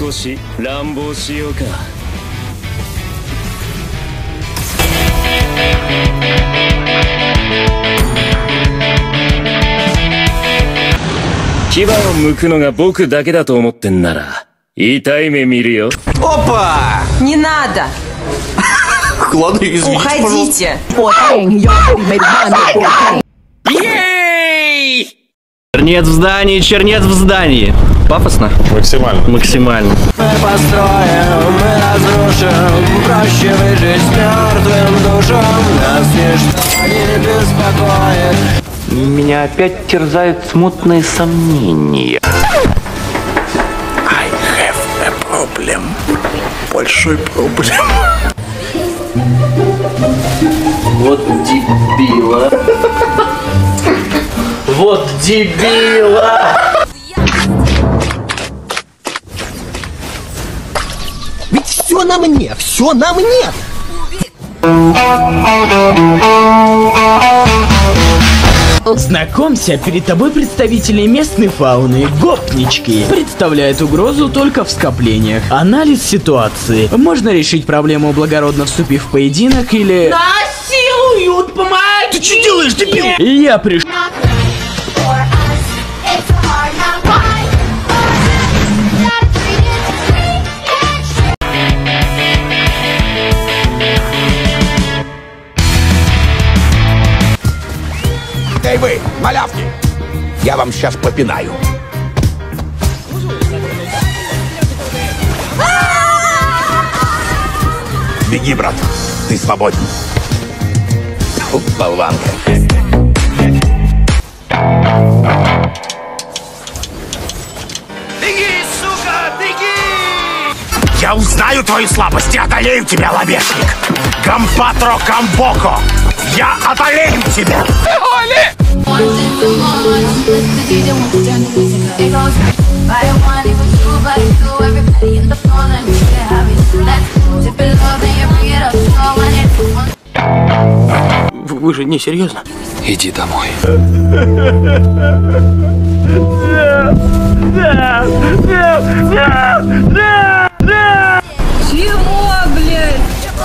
少し乱暴しようか。牙を剥くのが僕だけだと思ってんなら痛い目見るよ。 Опа! Не надо! Ладно, извините, Уходите! Чернец в здании, чернец в здании. Пафосно? Максимально. Максимально. Мы построим, мы разрушим, проще выжить с мертвым душам, нас ничто не беспокоит. Меня опять терзают смутные сомнения. I have a problem. Большой проблем. Вот дебила. Вот дебила. Ведь все на мне, все на мне. Знакомься, перед тобой представители местной фауны, гопнички. Представляют угрозу только в скоплениях. Анализ ситуации. Можно решить проблему, благородно вступив в поединок, или... Насилуют, помоги! Ты что делаешь, дебил? Я пришел... Эй вы, малявки! Я вам сейчас попинаю. Беги, брат, ты свободен. Фу, болванка. Беги, сука, беги! Я узнаю твои слабости, одолею тебя, лобешник. Кампатро камбоко! Я одолею тебя! Оли! Вы же не серьезно? Иди домой. Чего, блядь?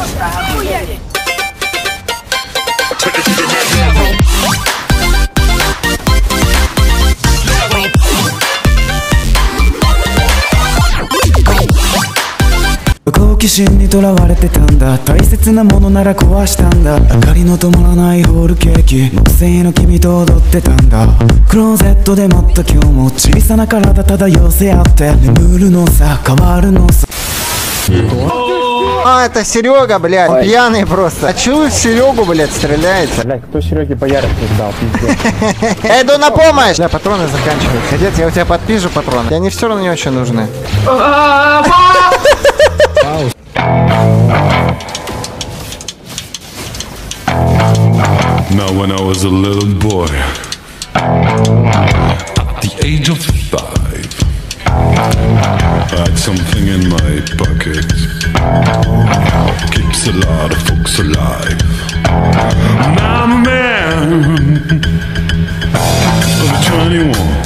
好奇心にとらわれてたんだ。大切なものなら壊したんだ。明かりの灯らないホールケーキ、木製の君と踊ってたんだ。クローゼットでまた今日も小さな体漂せ合って眠るのさ、変わるのさ。 А, это Серега, блядь, ой. Пьяный просто. А чё вы в Серегу, блядь, стреляете? Блядь, кто Сереге по ярости сдал, пиздец. Я иду на помощь! Да, патроны заканчиваются. Дед, я у тебя подпишу патроны. Они все равно не очень нужны. Now when I was a little boy, at the age of 5, I had something in my pocket, keeps a lot of folks alive. Now I'm a man of 21.